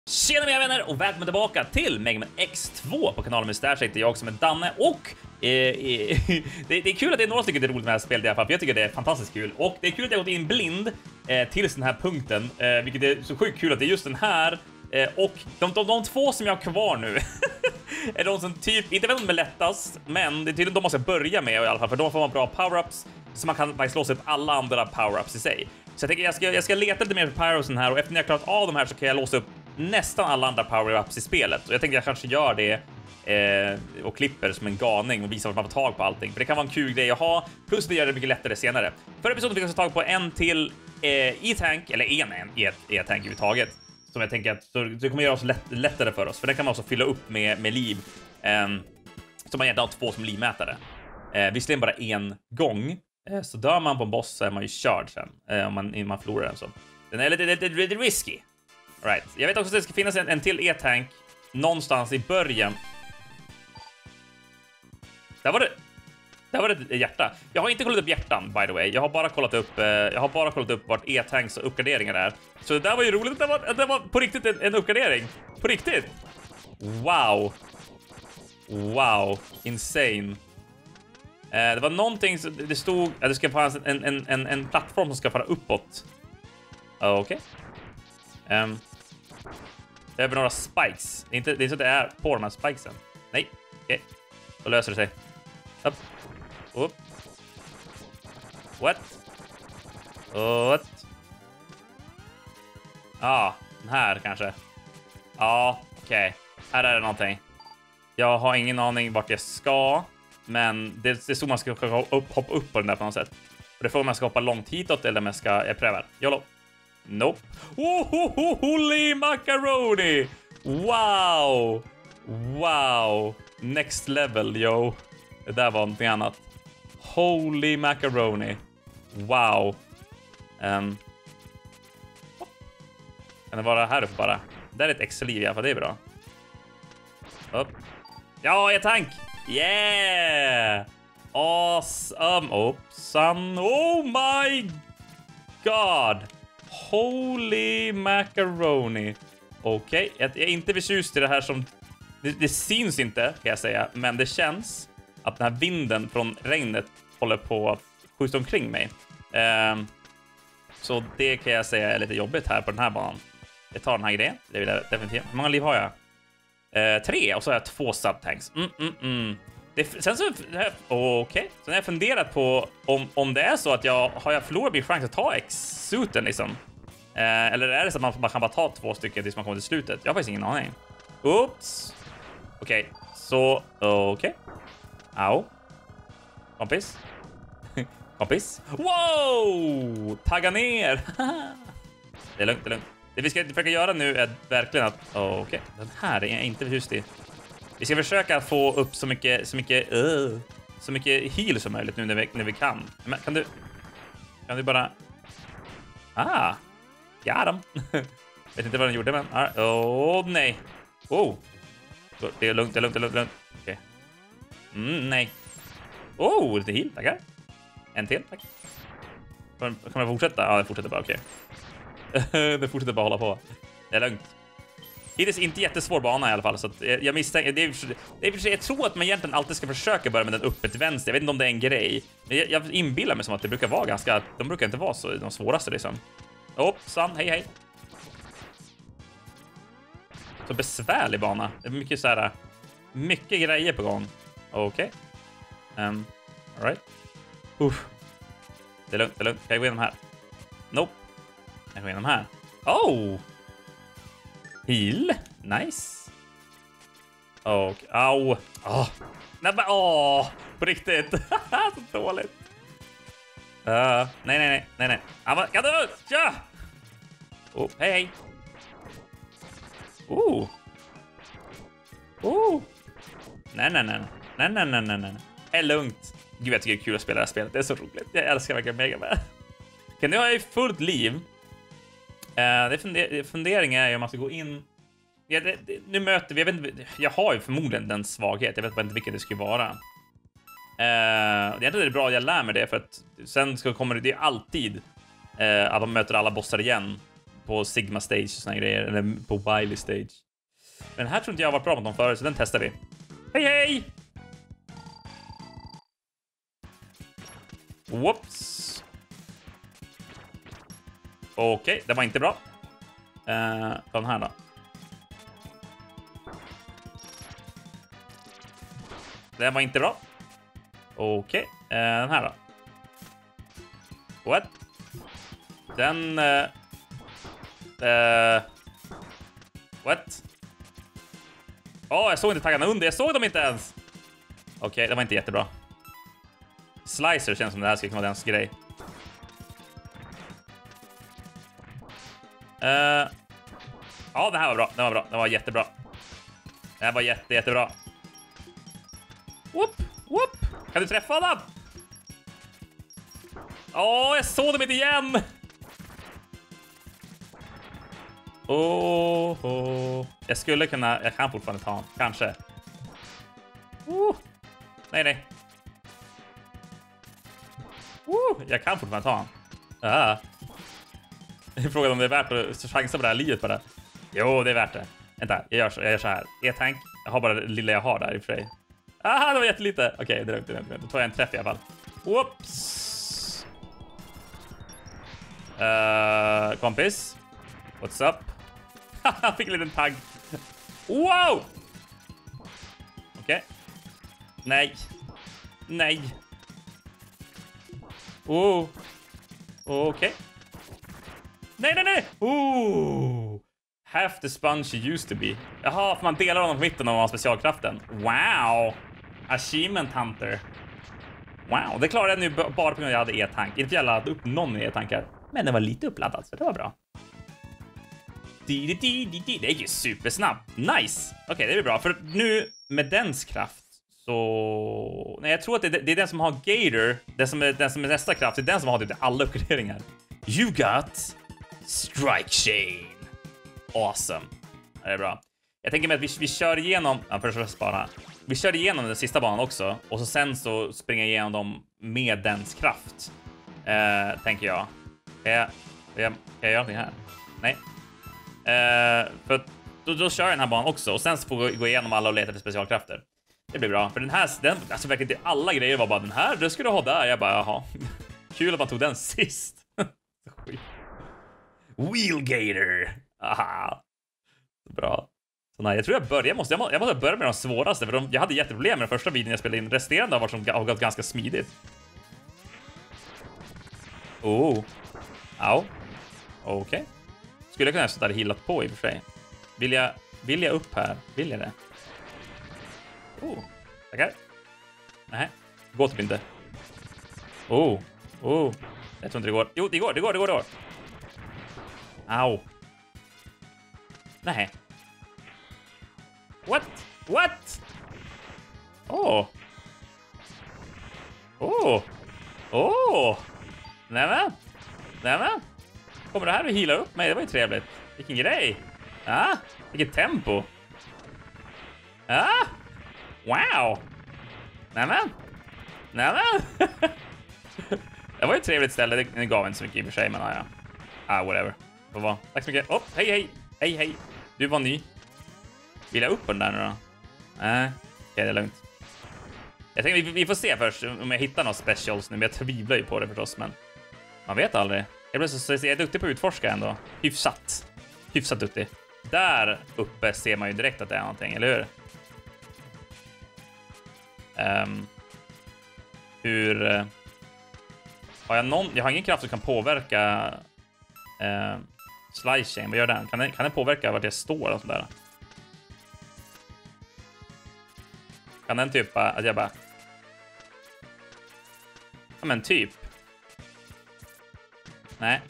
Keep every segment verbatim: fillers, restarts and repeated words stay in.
Tjena mina vänner och välkomna tillbaka till Mega Man X två på kanalen Mustache. Det är jag som är Danne och eh, eh, det, det är kul att det är några stycken det är roligt med det här spelet i alla fall, för jag tycker det är fantastiskt kul. Och det är kul att jag har gått in blind eh, till den här punkten, eh, vilket är så sjukt kul att det är just den här. Eh, och de, de, de två som jag har kvar nu är de som typ, inte vet om de är lättast, men det är tydligen de man ska börja med i alla fall, för de får man bra power-ups så man kan faktiskt låsa upp alla andra power-ups i sig. Så jag tänker jag ska, jag ska leta lite mer på power-upsen här, och efter när jag klarat av de här så kan jag låsa upp nästan alla andra power-ups i spelet. Och jag tänkte jag kanske gör det eh, och klipper som en galning och visar vart man får tag på allting, för det kan vara en kul grej att ha, plus det gör det mycket lättare senare. Förra episoden fick jag ta tag på en till eh, e-tank, eller en, en e-tank överhuvudtaget, som jag tänker att så, det kommer göra oss lätt, lättare för oss, för den kan man också fylla upp med, med liv, eh, så man egentligen har två som livmätare. Eh, visserligen bara en gång, eh, så dör man på en boss så är man ju körd sen, eh, om man, man förlorar den så. Den är lite, lite, lite risky. Right. Jag vet också att det ska finnas en, en till e-tank någonstans i början. Där var det. Där var det ett hjärta. Jag har inte kollat upp hjärtan, by the way. Jag har bara kollat upp eh, jag har bara kollat upp vart e-tanks och uppgraderingar är. Så det där var ju roligt. Det var, det var på riktigt en, en uppgradering. På riktigt. Wow. Wow. Insane. Eh, det var någonting som det stod att det ska finnas en en en en plattform som ska fara uppåt. Okej. Okay. Um, det är väl några spikes. Det är inte, det är inte så att det är på de här spikesen. Nej, okej. Okay. Då löser det sig. Upp. Upp. What? What? Ja, ah, den här kanske. Ja, ah, okej. Okay. Här är det någonting. Jag har ingen aning vart jag ska, men det, det är så man ska hoppa upp, hoppa upp på den där på något sätt. Och det får man ska hoppa långt hitåt eller om jag ska jag prövar. YOLO. Nope. Oh, holy macaroni! Wow! Wow! Next level, yo. Det där var någonting annat. Holy macaroni. Wow. Um. Kan det vara här uppe bara? Det är ett X-liv i alla fall, det är bra. Upp. Ja, jag tank! Yeah! Awesome! Oopsan! Oh my god! Holy macaroni. Okej, okay. jag, jag är inte förtjust i det här som... Det, det syns inte, kan jag säga. Men det känns att den här vinden från regnet håller på att skjuta omkring mig. Um, så det kan jag säga är lite jobbigt här på den här banan. Jag tar den här grejen. Det vill jag definitivt. Hur många liv har jag? Uh, tre, och så har jag två subtanks. Mm, mm, mm. Det, sen så... Okej. Okay. Sen har jag funderat på om, om det är så att jag... Har jag förlorat min chans att ta X-suiten liksom? Eh, eller är det så att man, man kan bara ta två stycken tills man kommer till slutet? Jag har faktiskt ingen aning. Oops. Okej, okay. Så... Okej. Okay. Au. Kompis. Kompis. Wow! Tagga ner! Det är lugnt, det är lugnt. Det vi ska försöka göra nu är verkligen att... Okej, okay. Den här är jag inte förtjust i. Vi ska försöka få upp så mycket... Så mycket... Uh, så mycket heal som möjligt nu när vi, när vi kan. Men kan du... Kan du bara... Ah! Ja, dem. Vet inte vad den gjorde, men... Åh, oh, nej. Oh. Det är lugnt, det är lugnt, det är lugnt. lugnt. Okej. Okay. Mm, nej. Oh, lite heal, tackar. En till, tack. Kan man fortsätta? Ja, det fortsätter bara, okej. Okay. Det fortsätter bara hålla på. Det är lugnt. Det är inte jättesvår bana i alla fall, så att jag misstänker... Det är, det är, jag tror att man egentligen alltid ska försöka börja med den uppe till vänster. Jag vet inte om det är en grej. Men jag, jag inbillar mig som att det brukar vara ganska... De brukar inte vara så de svåraste, liksom. Hoppsan, hej hej. Så besvärlig bana. Det är mycket så här, mycket grejer på gång. Okej. Okay. Um, all right. Uff. Det är lugnt, det är lugnt. Kan jag gå igenom här? Nope. Jag går igenom här. Oh! Heal. Nice. Och au. Åh. Nej, men åh, på riktigt. Så dåligt. Uh, nej, nej, nej, nej, nej. Ah, kan du? Ja! Oh, hej, hej. Oh. Oh. Nej, nej, nej. Nej, nej, nej, nej, nej. Det är lugnt. Gud, jag tycker det är kul att spela det här spelet. Det är så roligt. Jag älskar verkligen Mega Man. Okej, nu har jag ju fullt liv. Uh, det funder funderingen är ju om man ska gå in... Ja, det, det, nu möter vi... Jag, vet inte, jag har ju förmodligen den svaghet. Jag vet bara inte vilken det skulle vara. Uh, det är bra att jag lär mig det, för att sen ska kommer det, det är alltid uh, att de möter alla bossar igen. på Sigma Stage och såna grejer. Eller på Wily Stage. Men här tror inte jag har varit bra mot dem förut, så den testar vi. Hej hej! Whoops. Okej, okay, det var inte bra. Uh, den här då. Den var inte bra. Okej, okay. uh, den här då. What? Den... Uh, uh, what? Åh, oh, jag såg inte taggarna under. Jag såg dem inte ens. Okej, okay, det var inte jättebra. Slicer känns som det här ska kunna vara dens grej. Uh, ja, det här var bra. Det var bra. Det var jättebra. Det här var jätte, jättebra. Whoop, whoop. Kan du träffa dem? Åh, oh, jag såg dem inte igen. Åh, oh, oh. Jag skulle kunna... Jag kan fortfarande ta honom. Kanske. Uh. Nej, nej. Uh, jag kan fortfarande ta honom. Ah. Jag frågade om det är värt att chansa på det här livet bara. Jo, det är värt det. Vänta, jag gör så, jag gör så här. E-tank. Jag har bara det lilla jag har där i och för sig. Aha, det var jättelite. Okej, okay, det är lugnt, det är lugnt. Då tar jag en träff i alla fall. Whoops. Uh, kompis. What's up? Han fick en liten tagg. Wow! Okej. Okay. Nej. Nej. Oh. Okej. Okay. Nej, nej, nej! Oh. Half the sponge you used to be. Jaha, för man delar honom på mitten av specialkraften. Wow! Achievement Hunter. Wow, det klarade jag nu bara på grund av att jag hade e-tank. Inte jag laddade upp någon e-tankar. Men det var lite uppladdad, så det var bra. Det gick ju supersnabbt. Nice! Okej, okay, det är bra. För nu, med dens kraft, så... Nej, jag tror att det är, det är den som har Gator. Den som är, den som är nästa kraft. Det är den som har typ alla uppgraderingar. You got Strike Chain. Awesome. Det är bra. Jag tänker mig att vi, vi kör igenom... Ja, först och spara. Vi kör igenom den sista banan också. Och så sen så springer jag igenom dem med dens kraft. Eh, tänker jag. Kan jag, kan jag, kan jag göra någonting här? Nej. Eh, för då, då kör jag den här banan också. Och sen så får vi gå igenom alla och leta efter specialkrafter. Det blir bra. För den här, den, alltså verkligen till alla grejer var bara den här. Det skulle du ha där. Jag bara, jaha. Kul att man tog den sist. Wheelgator. Aha. Bra. Så nej, jag tror jag börjar. Jag måste, jag måste, jag måste börja med de svåraste. För de, jag hade jätteproblem med den första videon jag spelade in. Resterande har varit som, har gått ganska smidigt. Oh. Au. Okej. Okay. Skulle jag kunna stå där och healat på i och för sig. Vill jag, vill jag upp här? Vill jag det? Oh. Tackar. Nej. Går typ inte. Oh. Oh. Jag tror inte det går. Jo, det går, det går, det går, det går. Au. Nej. What? What? Åh. Åh. Åh. Nämen. Nämen. Kommer det här att heala upp mig? Det var ju trevligt. Vilken grej. Ah, vilket tempo. Ah. Wow. Nämen. Nämen. Det var ju ett trevligt ställe. Det gav inte så mycket i och för sig, men ja. Ah, whatever. Vad? Tack så mycket. Oh, hej, hej. Hej, hej. Du var ny. Vill jag upp på den där nu då? Nej. Okej, okay, det är lugnt. Jag tänkte vi, vi får se först om jag hittar några specials nu. Men jag tvivlar ju på det förstås, men man vet aldrig. Jag blir så, så jag är duktig på att utforska ändå. Hyfsat. Hyfsat duktig. Där uppe ser man ju direkt att det är någonting, eller hur? Um, hur... Uh, har jag någon... Jag har ingen kraft som kan påverka... Uh, Slice chain, vad gör den? Kan den, kan den påverka vart jag står och sådär? Kan den typ bara, att jag bara... Ja men typ. Nej.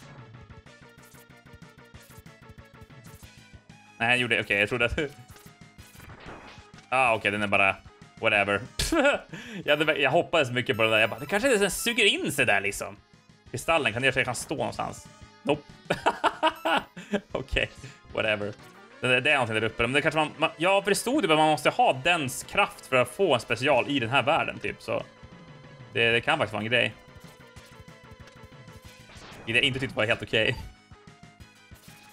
Nej, jag gjorde okej, okay, jag trodde att... Ah, okej, okay, den är bara... Whatever. jag, jag hoppades mycket på det där. Jag bara, det kanske är suger in sig där liksom. Kristallen, kan det göra så jag kan stå någonstans? Nope. Okej, okay, whatever. Det, det är någonting där uppe. Men det kanske man, man, ja, för det stod ju att man måste ha dens kraft för att få en special i den här världen, typ. Så det, det kan faktiskt vara en grej. Det inte tyckte var helt okej. Okay.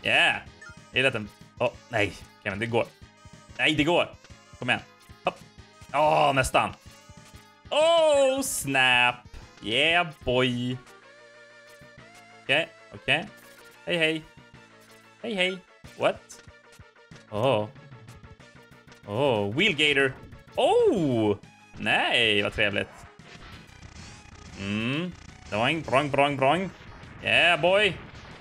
Yeah. Jag gillar att den... Åh, oh, nej. Kevin, det går. Nej, det går. Kom igen. Hopp. Åh, oh, nästan. Oh, snap. Yeah, boy. Okej, okay, okej. Okay. Hej, hej. Hej, hej. What? Oh. Oh, wheelgator. Oh! Nej, vad trevligt. Mm. Broing, broing, broing, broing. Yeah, boy.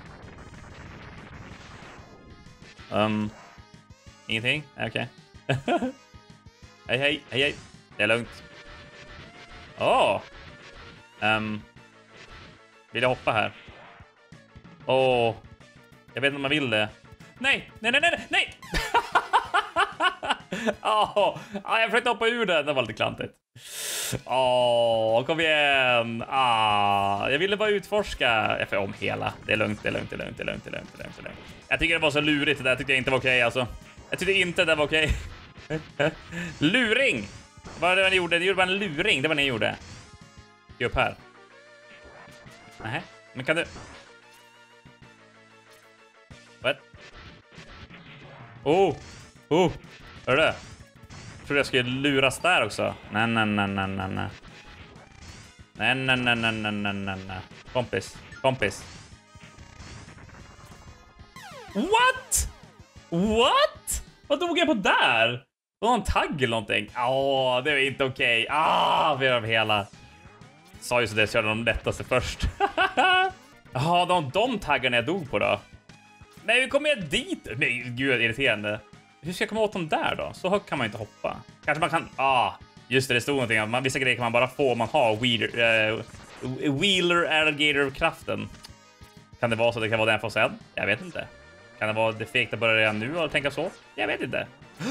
Um. Ingenting? Okej. Okay. Hej, hej, hej, hej. Det är lugnt. Åh. Oh. Um. Vill jag hoppa här? Åh. Oh. Jag vet inte om man vill det. Nej, nej, nej, nej, nej. Åh, oh. ah, jag försökte hoppa ur den. Det var lite klantigt. Åh, oh, kom igen. Ah, jag ville bara utforska. Jag får om hela. Det är lugnt, det är lugnt, det är lugnt, det är lugnt, det är lugnt, det är lugnt, det är lugnt. Jag tycker det var så lurigt. Det där tyckte jag inte var okej, okay, alltså. Jag tyckte inte det var okej. Okay. Luring. Vad var det ni gjorde? Ni gjorde bara en luring. Det var ni gjorde. Ge upp här. Nej, men kan du... What? Oh, oh. Hör du? Jag trodde jag skulle luras där också. Nej, nej, nej, nej, nej, nej. Nej, nej, nej, nej, nej, nej, nej, nej. Kompis, kompis. What? What? Vad dog jag på där? Det var en tagg eller någonting. Åh, oh, det var inte okej. Okay. Ah, vi har hela. Sa ju så det, så jag de lättaste först. Jaha, de, de taggarna jag dog på då. Nej, hur kommer jag dit? Nej, gud, irriterande. Hur ska jag komma åt dem där då? Så högt kan man inte hoppa. Kanske man kan... Ah, just det, det stod någonting. Man, vissa grejer kan man bara få om man har Wheeler, uh, Wheeler Alligator-kraften. Kan det vara så det kan vara den för sen? Jag vet inte. Kan det vara det fegt att börja redan nu och tänka så? Jag vet inte.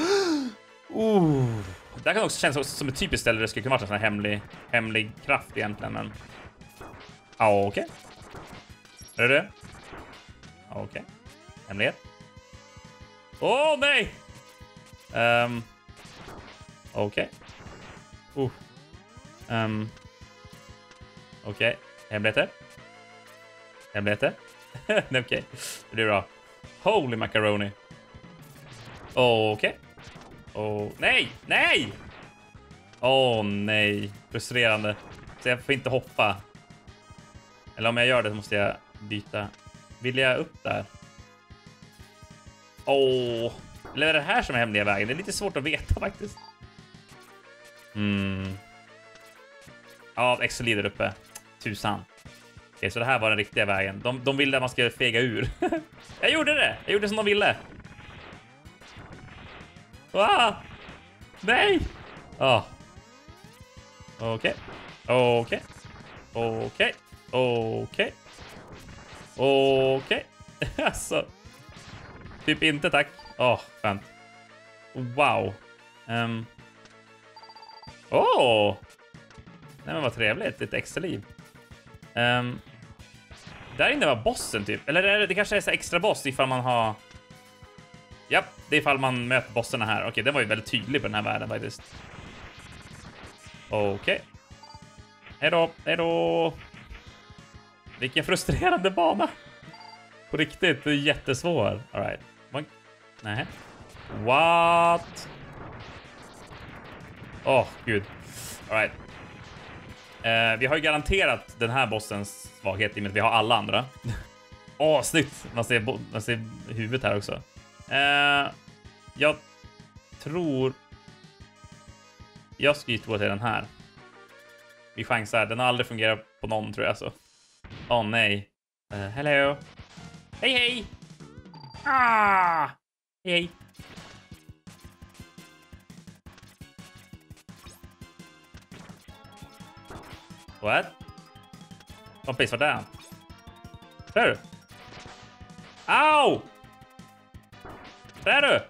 Uh, det kan också kännas som ett typiskt ställe där det skulle kunna vara en sån här hemlig, hemlig kraft egentligen, men... Ja, ah, okej. Okay. Är det det? Ah, okej. Okay. Hemlighet. Åh, oh, nej! Um, Okej. Okay. Uh. Um, Okej. Okay. Hemligheter. Hemligheter. Okej. Okay. Det blir bra. Holy macaroni. Okej. Okay. Oh, nej! Nej! Åh, oh, nej. Frustrerande. Så jag får inte hoppa. Eller om jag gör det så måste jag byta. Vill jag upp där? Åh. Oh. Eller är det här som är hemliga vägen? Det är lite svårt att veta faktiskt. Mm. Ja, Excelid där uppe. Tusan. Okej, okay, så det här var den riktiga vägen. De, de ville att man skulle fega ur. Jag gjorde det! Jag gjorde som de ville. Ah! Nej! Ah. Okej. Okej. Okej. Okej. Okej. Alltså. Typ inte, tack. Åh, oh, fan. Wow. Um. Åh! Oh. Nej, men vad trevligt. Lite extra liv. Um. Där inne var bossen typ. Eller är det, det kanske är så extra boss ifall man har... Japp, det är ifall man möter bossarna här. Okej, det var ju väldigt tydlig på den här världen faktiskt. Okej. Okay. Hej då, hej då. Vilken frustrerande bana. På riktigt, det är jättesvår. All right. Nej. What? Åh, oh, gud. All right. Uh, vi har ju garanterat den här bossens svaghet i och med att vi har alla andra. Åh, oh, snyggt. Man ser, man ser huvudet här också. Uh, jag tror... Jag ska ju tro att det är den här. Vi chansar. Den har aldrig fungerat på någon, tror jag så. Åh, oh, nej. Uh, hello. Hej, hej. Ah! Hej, hej. What? Kompis, vart är han? Där är du? Au! Där är du?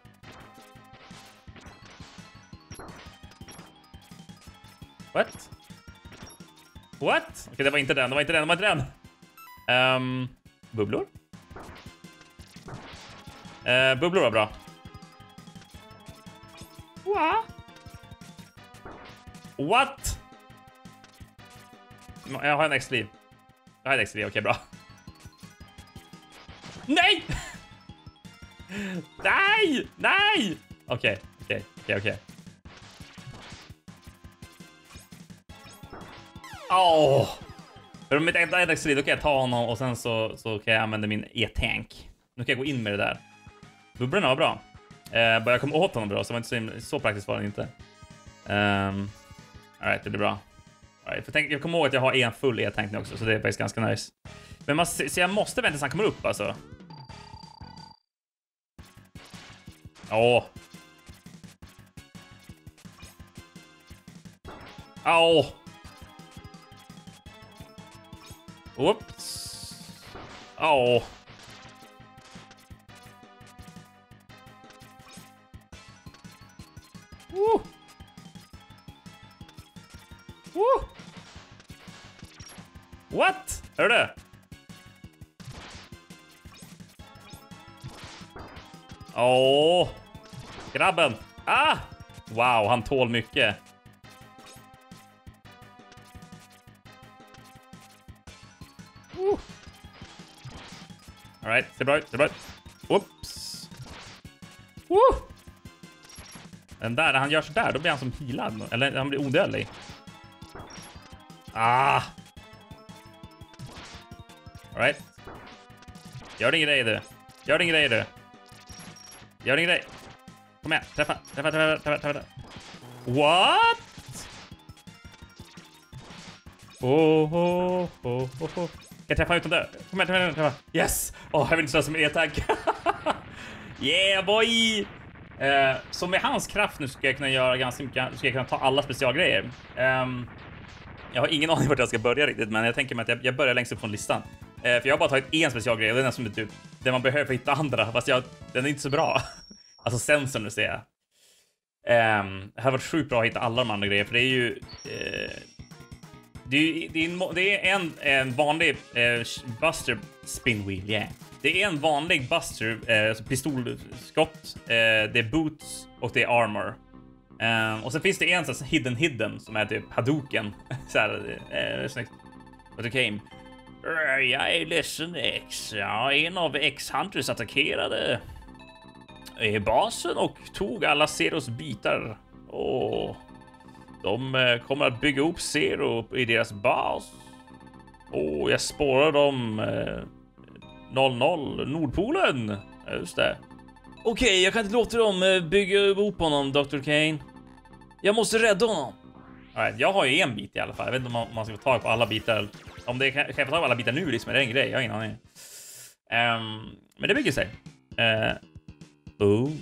What? What? Okej, okay, det var inte den, det var inte den, det var inte den. Um, bubblor? Uh, bubblor var bra. What? What? Jag har en extra liv. Jag har en extra liv, okej, okay, bra. Nej! Nej! Nej! Okej, okej, okej, okej. Åh! För om mitt enda enda extra, då kan jag ta honom och sen så, så kan jag använda min e-tank. Nu kan jag gå in med det där. Bubblorna var bra. Eh, bara jag kom åt honom bra, så var inte så, så praktiskt var det inte. Um, Alright, det blir bra. All right, för tänk, jag kommer ihåg att jag har en full e-tank nu också, så det är faktiskt ganska nice. Men man, så jag måste vänta tills han kommer upp alltså. Åh. Åh. Oops. Åh. Woo. Woo. What? Hör du? Åh. Grabben. Ah! Wow, han tål mycket. Woo. All right, det är bra, det är bra. Oops. Woo. Den där, när han gör så där, då blir han som healad. Eller han blir odödlig. Ah! All right. Gör din grej du. Gör din grej du. Gör din grej. Kom igen, träffa, träffa, träffa, träffa, träffa. What? Oh, oh, oh, oh, oh. Kan jag träffa utan där? Kom igen, träffa, träffa. Yes! Åh, oh, jag vill inte slå som e-tag. Yeah, boy! Uh, så med hans kraft nu ska jag kunna göra ganska mycket. Ska jag kunna ta alla specialgrejer. Um, jag har ingen aning vart jag ska börja riktigt, men jag tänker mig att jag, jag börjar längst upp från listan. Uh, för jag har bara tagit en specialgrej och den är som är typ det man behöver för att hitta andra, fast jag, den är inte så bra. Alltså sensorn nu ser jag. Um, det har varit sjukt bra att hitta alla de andra grejer, för det är ju... Uh, det, är, det, är en, det är en, en vanlig uh, Buster Spin Wheel, yeah. Det är en vanlig Buster, uh, pistolskott, uh, det är boots och det är armor. Um, och sen finns det en sån hidden hidden som är typ Hadouken. Så här, uh, snyggt. But it came. Jag är ledsen X. Ja, en av X-hunters attackerade basen och tog alla Zeros bitar. Och de eh, kommer att bygga upp Zero i deras bas. Och jag spårar dem eh, noll noll Nordpolen. Just det. Okej, okay, jag kan inte låta dem eh, bygga upp honom, doktor Kane. Jag måste rädda honom. Right, jag har ju en bit i alla fall. Jag vet inte om man, om man ska få tag på alla bitar. Om det kan, kan jag få tag på alla bitar nu liksom, är det en grej? Jag har ingen aning. Um, men det bygger sig. Uh, oh.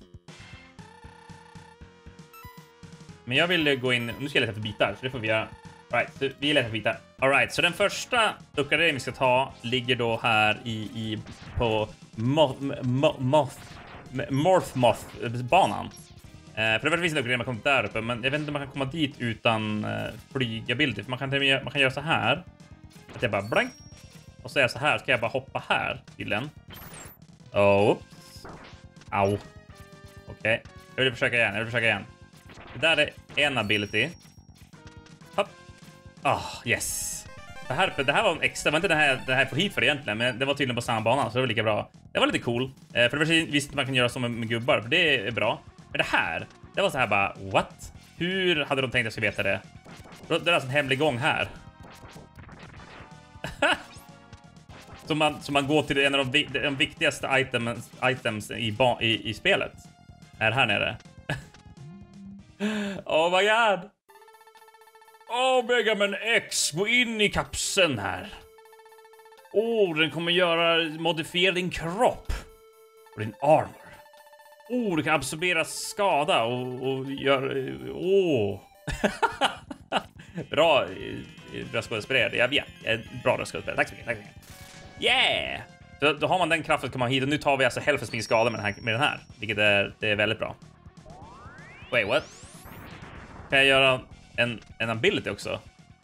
Men jag vill gå in... Nu ska jag leta efter bitar, så det får vi göra. All right, vi letar efter bitar. All right, så den första uppgraderingen vi ska ta ligger då här i, i på Moth Moth Morph Moth-banan. Uh, för det var finns en uppgradering man kommer där uppe, men jag vet inte om man kan komma dit utan uh, flygability. För man kan, man kan göra så här. Att jag bara blank. Och så är jag så här, ska jag bara hoppa här till den. Oh, oops. Au. Okej. Okay. Jag vill försöka igen, jag vill försöka igen. Det där är en ability. Hopp. Ah, oh, yes. Det här, det här var en extra, det var inte det här, det här på hit för egentligen, men det var tydligen på samma bana, så det var lika bra. Det var lite cool. Eh, för det var visst man kan göra som med, med gubbar, för det är bra. Men det här, det var så här bara, what? Hur hade de tänkt att jag skulle veta det? Det är alltså en hemlig gång här. Så man, så man går till en av de, de viktigaste items, items i, i, i spelet. Är här nere. Oh my god. Oh, Mega Man X, gå in i kapseln här. Oh, den kommer göra, modifiera din kropp. Och din armor. Oh, du kan absorbera skada och, och gör... Åh. Oh. Bra röstskådespelare, jag vet. Bra röstskådespelare, tack så mycket, tack så mycket. Yeah! Då, då har man den kraften att komma hit och nu tar vi alltså hälften min skada med den här, med den här. Vilket är, det är väldigt bra. Wait, what? Kan jag göra en, en ability också?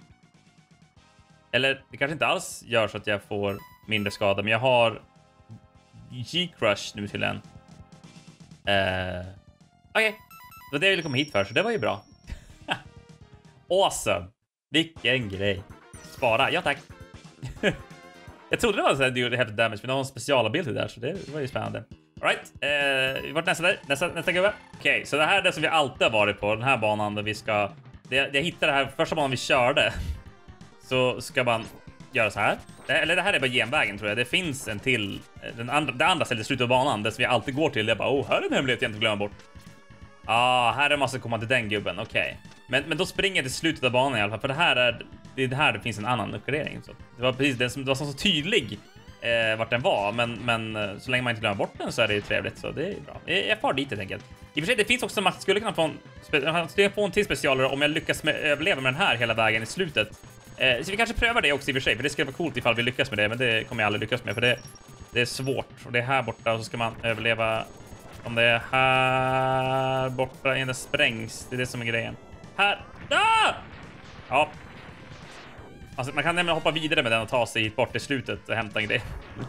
Eller det kanske inte alls gör så att jag får mindre skada, men jag har G-Crush nu till en. Uh, Okej, okay. Det var det jag ville komma hit för, så det var ju bra. Awesome. Vilken grej. Spara, ja tack. Jag trodde det var så att du gjorde häftigt damage, men det var en specialability där, så det var ju spännande. All right. Eh, vart nästa där? Nästa, nästa gubbe. Okej, okay, så det här är det som vi alltid har varit på. Den här banan där vi ska... Det, jag hittade det här första banan vi körde. Så ska man göra så här. Eller det här är bara genvägen tror jag. Det finns en till. Den andra, det andra stället i slutet av banan. Det som vi alltid går till. Det är bara, oh, här är en hemlighet jag inte glömmer bort. Ah, här är måste komma till den gubben. Okej. Okay. Men, men då springer jag till slutet av banan i alla fall. För det här är... Det är det här det finns en annan uppgradering. Så det var precis det som, det var så tydlig eh, vart den var. Men, men så länge man inte glömmer bort den så är det ju trevligt. Så det är bra. Jag, jag far dit helt enkelt. I och för sig, det finns också man skulle kunna få en, spe, få en till specialare om jag lyckas med, överleva med den här hela vägen i slutet. Eh, så vi kanske prövar det också i och för sig. För det skulle vara coolt ifall vi lyckas med det. Men det kommer jag aldrig lyckas med. För det, det är svårt. Och det är här borta och så ska man överleva... Om det är här borta innan det sprängs. Det är det som är grejen. Här! Ah! Ja. Alltså, man kan nämligen hoppa vidare med den och ta sig bort i slutet och hämta en grej.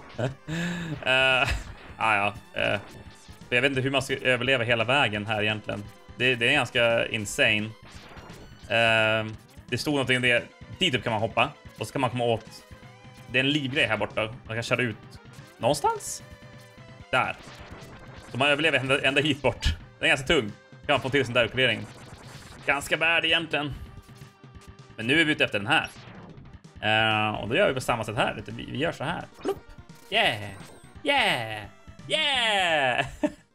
uh, ah, ja. Uh, jag vet inte hur man ska överleva hela vägen här egentligen. Det, det är ganska insane. Uh, det stod någonting om det. Dit upp kan man hoppa. Och så kan man komma åt... Det är en livgrej här borta. Man kan köra ut någonstans. Där. Så man överlever ända, ända hit bort. Den är ganska tung. Kan man få till sån där upplevering. Ganska värd egentligen. Men nu är vi ute efter den här. Uh, och då gör vi på samma sätt här. Vi, vi gör så här. Plupp. Yeah! Yeah! Yeah!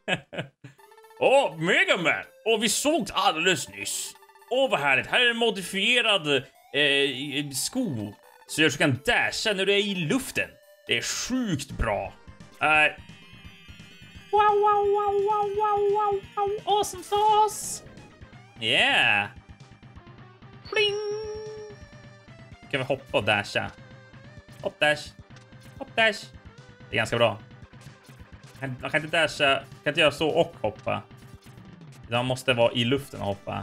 Åh, oh, Mega Man! Och vi såg alldeles nyss. Åh, oh, vad härligt. Här är en modifierad eh, sko. Så jag kan dasha när du är i luften. Det är sjukt bra. Uh, Wow, wow, wow, wow, wow, wow, wow. Awesome sauce. Yeah. Bling. Kan vi hoppa och dasha? Hopp dash. Hopp dash. Det är ganska bra. Man kan inte dasha. Kan inte göra så och hoppa. Man måste vara i luften och hoppa.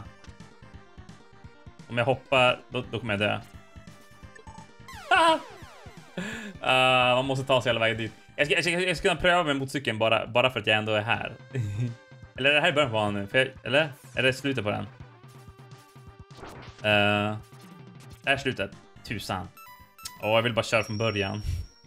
Om jag hoppar, då, då kommer jag dö. uh, man måste ta sig hela vägen dit. Jag ska, jag, ska, jag ska kunna pröva med motorcykeln bara, bara för att jag ändå är här. Eller är det här i början på banan nu? För jag, eller? Är det slutet på den? Uh, det är slutet. Tusan. Åh, jag vill bara köra från början.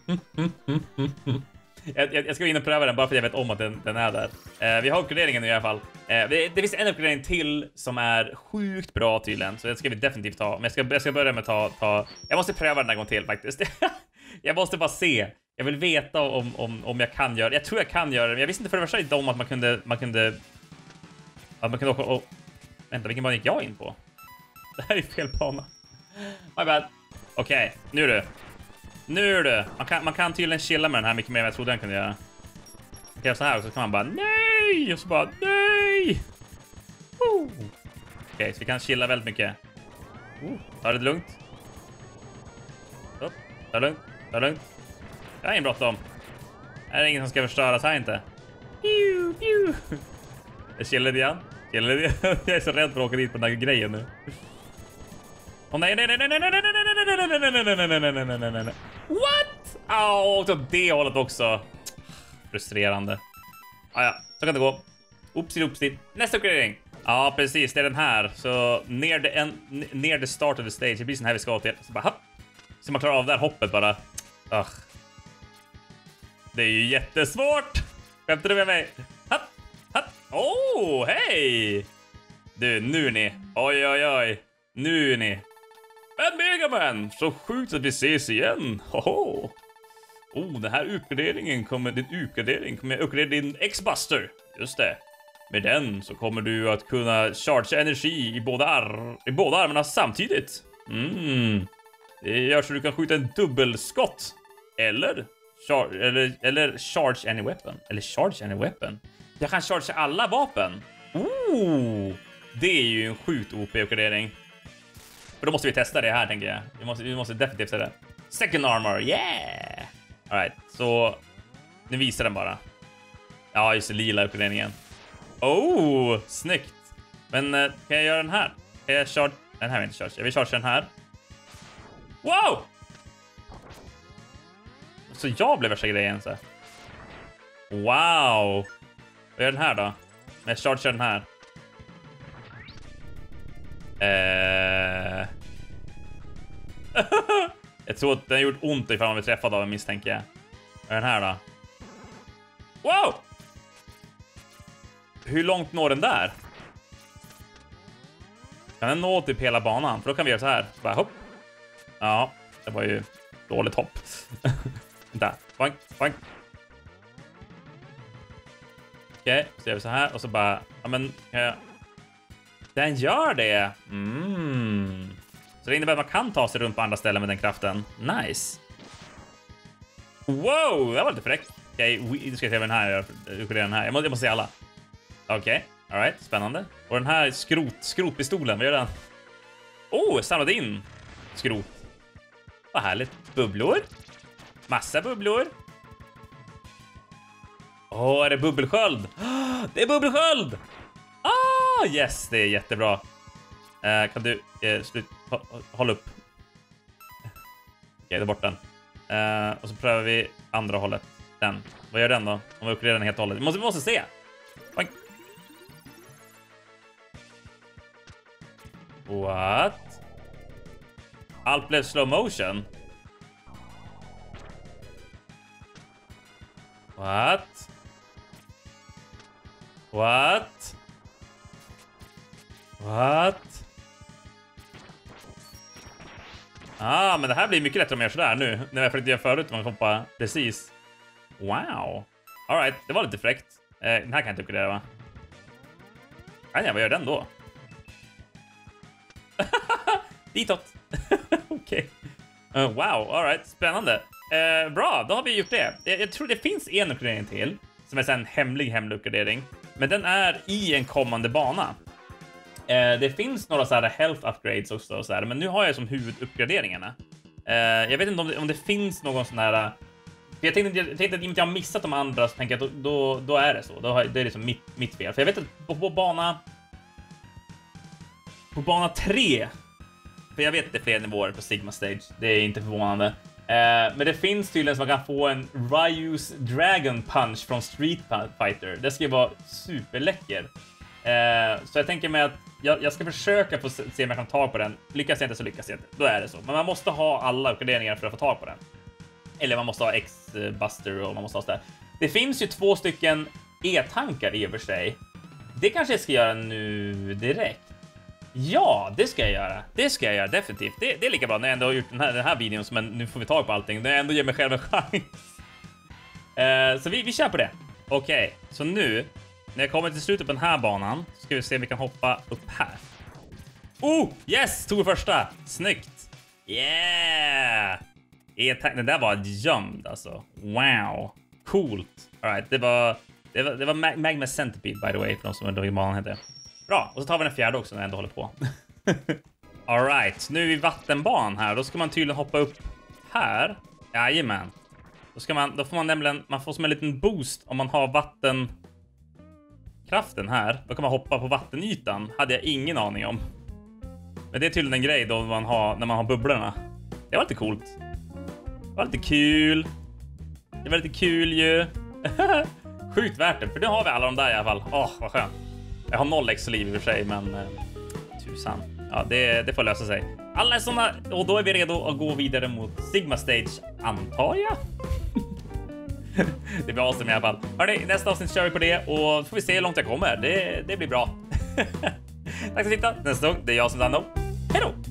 jag, jag, jag ska gå in och pröva den bara för att jag vet om att den, den är där. Uh, vi har uppgraderingen i alla fall. Uh, det, det finns en uppgradering till som är sjukt bra tydligen. Så det ska vi definitivt ta. Men jag ska, jag ska börja med att ta, ta... Jag måste pröva den en gång till faktiskt. Jag måste bara se. Jag vill veta om, om, om jag kan göra det. Jag tror jag kan göra det. Men jag visste inte för det första inte om att man kunde... Man kunde... Att man kunde åka... Och, vänta, vilken bana gick jag in på? Det här är fel bana. My bad. Okej, okay, nu du. Nu du. Man kan, man kan tydligen chilla med den här mycket mer än jag trodde den kunde göra. Okej, okay, så här och så kan man bara... Nej! Och så bara... Nej! Okej, okay, så vi kan chilla väldigt mycket. Oh, ta det lugnt. Upp, ta det lugnt. Ta det lugnt. Jag är ingen bråttom. Här är ingen som ska förstöras här inte. Pew, pew. Jag chillar igen. Chillar igen. Jag är så rädd för att åka dit på den här grejen nu. Åh nej, nej, nej, nej, nej, nej, nej, nej, nej, nej, nej, nej, nej, nej, nej, nej, nej. What? Åh, åt det hållet också. Frustrerande. Ah, ja, så kan det gå. Oopsie, oopsie. Nästa uppgradering. Ja, precis. Det är den här. Så ner the, en, ner the start of the stage. Det blir sån här vi ska till. Så bara, hopp. Så man klarar av det här hoppet bara. Ugh. Det är ju jättesvårt. Skämtar du med mig? Hatt, hatt. Åh, oh, hej. Du, nu är ni. Oj, oj, oj. Nu är ni. Men Mega Man, så sjukt att vi ses igen. Hoho. Oh, den här uppgraderingen kommer, din uppgradering kommer jag uppgradera din X-Buster. Just det. Med den så kommer du att kunna charge energi i båda, ar i båda armarna samtidigt. Mm. Det gör så du kan skjuta en dubbelskott. Eller, char eller, eller charge any weapon. Eller charge any weapon. Jag kan charge alla vapen. Oh, det är ju en sjukt O P-uppgradering. För då måste vi testa det här, tänker jag. Vi måste, vi måste definitivt testa det. Second armor, yeah! Alright, så nu visar den bara. Ja, just det, lila uppgraderingen. Oh, snyggt. Men uh, kan jag göra den här? Kan jag charge... Den här vill jag inte charge. Jag vill charge den här. Wow! Så jag blev värsta grejen så. Wow! Vad gör den här då? Jag chargear den här. Eh... jag tror att den har gjort ont ifall man blir träffad av en, misstänker jag. Vad är den här då? Wow! Hur långt når den där? Kan den nå typ hela banan? För då kan vi göra så här. Bara hopp. Ja, det var ju dåligt hopp. Där. Boink, boink. Okej, okay, så gör vi så här. Och så bara, ja men... Jag... Den gör det! Mm. Så det innebär att man kan ta sig runt på andra ställen med den kraften. Nice. Wow, det var lite fräck. Okej, okay, nu ska jag se den här. Den här. Jag måste, jag måste se alla. Okej, okay. All right, spännande. Och den här skrot, skrotpistolen, vad gör den? Oh, samlade in skrot. Vad härligt. Bubblor. Massa bubblor. Åh, oh, är det bubbelsköld? Det är bubbelsköld! Ah, yes, det är jättebra. Uh, kan du uh, slut håll upp? Okej, okay, det är bort den. Uh, och så prövar vi andra hållet. Den. Vad gör den då? Om vi uppgraderar den helt och hållet. Vi måste, vi måste se. Boink. What? Allt blev slow motion. What? What? What? Ah, men det här blir mycket lättare om jag gör sådär nu. När jag försökte göra förut, man hoppar precis. Wow. All right, det var lite fräckt. Eh, den här kan jag inte uppgradera, va? Nej, vad gör den då? Ditåt. Okej. Okay. Uh, wow, all right, spännande. Uh, bra, då har vi gjort det. Jag, jag tror det finns en uppgradering till som är en hemlig hemlig uppgradering, men den är i en kommande bana. Uh, det finns några så här health upgrades också och så här, men nu har jag som huvuduppgraderingarna. Uh, jag vet inte om det, om det finns någon sån här. Jag tänkte, jag tänkte att inte jag har missat de andra, så tänker jag att då, då, då är det så. Då har, det är liksom mitt, mitt fel. För jag vet att på, på bana på bana tre. För jag vet att det är fler nivåer på Sigma Stage. Det är inte förvånande. Uh, men det finns tydligen så man kan få en Ryu's Dragon Punch från Street Fighter. Det ska ju vara superläcker. Uh, så jag tänker mig att jag, jag ska försöka få se, se om jag kan ta på den. Lyckas jag inte så lyckas jag inte. Då är det så. Men man måste ha alla uppgraderingar för att få tag på den. Eller man måste ha X-Buster och man måste ha sådär. Det finns ju två stycken E-tankar i och för sig. Det kanske jag ska göra nu direkt. Ja, det ska jag göra. Det ska jag göra, definitivt. Det, det är lika bra när jag ändå har gjort den här, den här videon. Men nu får vi tag på allting. Det ändå ger mig själv en chans. Uh, så vi, vi kör på det. Okej, okay, så nu när jag kommer till slutet på den här banan ska vi se om vi kan hoppa upp här. Oh, yes! Tog första. Snyggt. Yeah! Den där var gömd alltså. Wow. Coolt. All right, det var det var, det var Mag Magma Centipede by the way för de som undrar hur banan heter. Bra, och så tar vi den fjärde också när jag ändå håller på. All right, nu är vi vattenban här. Då ska man tydligen hoppa upp här. Jajamän. Då ska man då får man nämligen man får som en liten boost om man har vattenkraften här. Då kan man hoppa på vattenytan. Hade jag ingen aning om. Men det är tydligen en grej då man har när man har bubblorna. Det var lite coolt. Det var lite kul. Det var lite kul ju. Sjukt värt det. För nu har vi alla de där i alla fall. Åh, oh, vad skönt. Jag har noll extra liv i och för sig, men eh, tusan. Ja, det, det får lösa sig. Alla är såna, och då är vi redo att gå vidare mot Sigma Stage, antar jag. Det blir awesome i alla fall. Hörrni, nästa avsnitt kör vi på det och får vi se hur långt jag kommer. Det, det blir bra. Tack för att ni tittade. Nästa gång, det är jag som är Danno. Hej då!